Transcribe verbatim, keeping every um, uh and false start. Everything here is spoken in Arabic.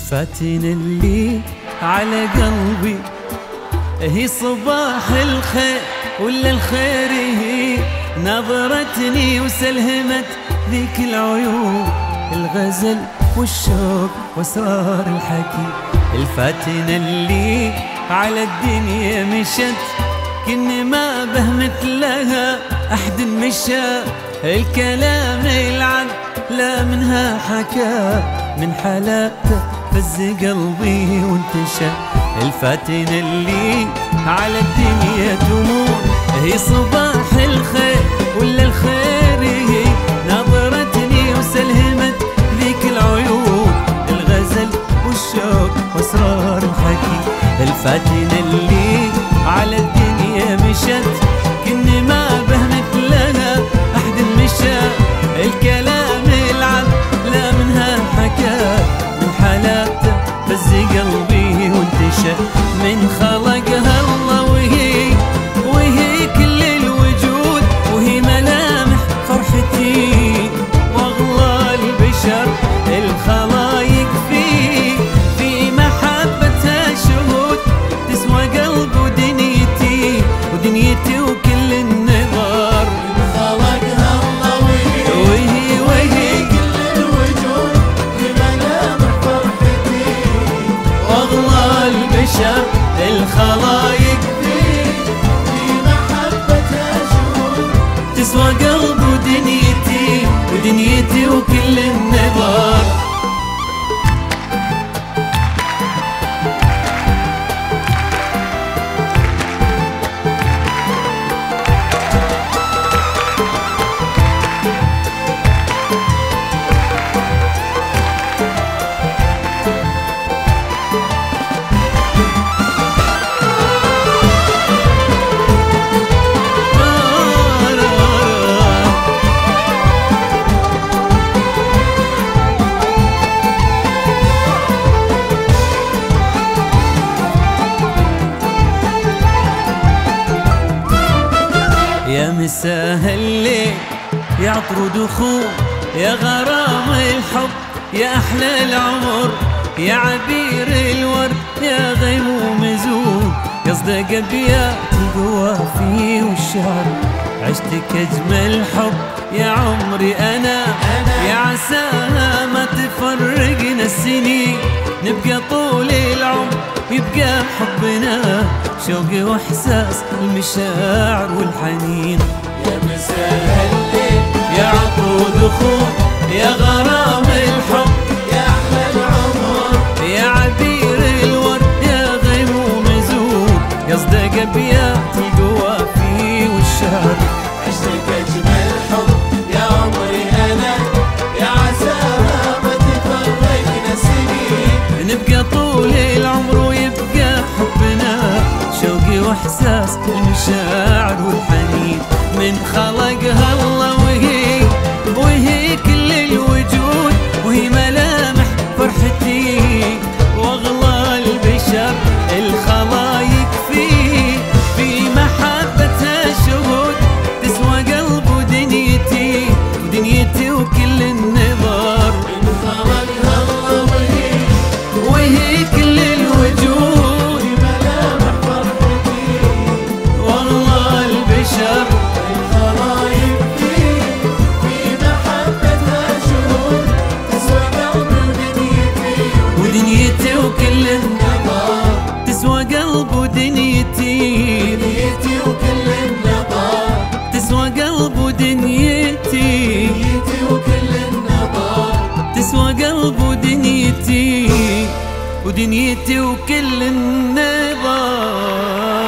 الفاتنة اللي على قلبي هي صباح الخير ولا الخير هي نظرتني وسلهمت ذيك العيون الغزل والشوق واسرار الحكي. الفاتنة اللي على الدنيا مشت كني ما به مثلها أحد مشى، الكلام يلعب لا منها حكى، من حلاته فز قلبي وانتشى. الفاتنة اللي على الدنيا تمور هي صباح الخير ولا الخير هي نظرتني وسلهمت ذيك العيون الغزل والشوق واسرار الحكي. الفاتنة اللي على الدنيا مشت كني ما به مثلها أحد مشى، الكلام يلعب لا منها حكى، من حالاته فز قلبي وانتشى. من خلقها الله وهي وهي كل الوجود وهي ملامح فرحتي واغلى البشر الخلايق فيه في محبتها شهود تسوى قلب ودنيتي ودنيتي وكل النظر. من خلقها الله وهي وهي وهي كل الوجود بملامح فرحتي واغلى البشر الخلايق فيه في محبتها شهود تسوى قلب ودنيتي ودنيتي وكل النظر. يا مساء الليل يا عطر دخول يا غرام الحب يا أحلى العمر يا عبير الورد يا غيم مزون يا صدق أبيات القوافي والشعر عشتك أجمل حب يا عمري أنا يا عساها ما تفرقنا السنين نبقى طول العمر يبقى حبنا شوقي واحساس المشاعر والحنين. يا مساء الليل يا عطر ودخول يا غرام الحب يا أحلى العمر يا عبير الورد يا غيم ومزون يا صدق أبيات القوافي والشعر عشتك أجمل حب يا عمري أنا يا عساها ما تفرقنا السنين نبقى طول العمر ويبقى حبنا شوقي واحساس المشاعر والحنين. من خلقها الله وهي وهي كل الوجود وهي ملامح فرحتي واغلى البشر الخلايق فيه في محبتها شهود تسوى قلب ودنيتي ودنيتي وكل النظر. من خلقها الله وهي وهي كل الوجود بملامح فرحتي والله البشر الخلايق فيه في محبتها شهود تسوى قلب ودنيتي ودنيتي وكل النظر تسوى قلب ودنيتي دنيتي وكل النظر تسوى قلب ودنيتي دنيتي وكل النظر تسوى قلب ودنيتي ودنيتي وكل النظر.